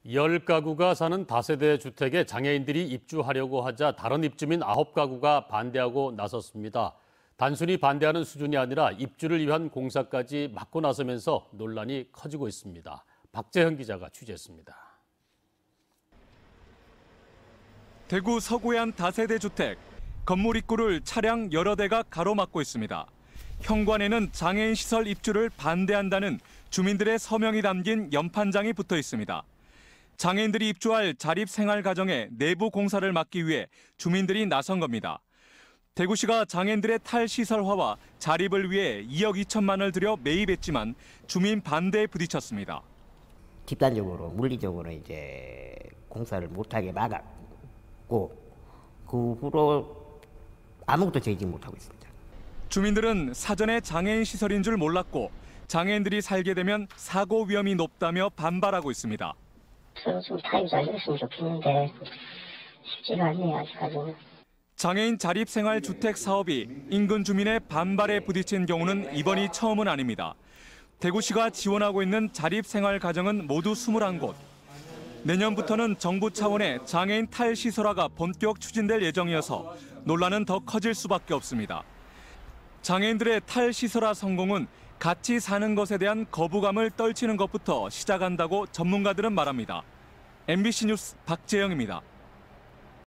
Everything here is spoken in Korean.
10가구가 사는 다세대 주택에 장애인들이 입주하려고 하자 다른 입주민 9가구가 반대하고 나섰습니다. 단순히 반대하는 수준이 아니라 입주를 위한 공사까지 막고 나서면서 논란이 커지고 있습니다. 박재현 기자가 취재했습니다. 대구 서구의 한 다세대 주택. 건물 입구를 차량 여러 대가 가로막고 있습니다. 현관에는 장애인 시설 입주를 반대한다는 주민들의 서명이 담긴 연판장이 붙어 있습니다. 장애인들이 입주할 자립생활가정의 내부 공사를 막기 위해 주민들이 나선 겁니다. 대구시가 장애인들의 탈시설화와 자립을 위해 2억 2천만 원을 들여 매입했지만 주민 반대에 부딪혔습니다. 집단적으로 물리적으로 이제 공사를 못하게 막았고 그 후로 아무것도 저희지 못하고 있습니다. 주민들은 사전에 장애인 시설인 줄 몰랐고 장애인들이 살게 되면 사고 위험이 높다며 반발하고 있습니다. 좀 타입 잘 됐으면 좋겠는데 쉽지가 않네요, 아직까지는. 장애인 자립생활주택 사업이 인근 주민의 반발에 부딪힌 경우는 이번이 처음은 아닙니다. 대구시가 지원하고 있는 자립생활가정은 모두 21곳. 내년부터는 정부 차원의 장애인 탈시설화가 본격 추진될 예정이어서 논란은 더 커질 수밖에 없습니다. 장애인들의 탈시설화 성공은 같이 사는 것에 대한 거부감을 떨치는 것부터 시작한다고 전문가들은 말합니다. MBC 뉴스 박재영입니다.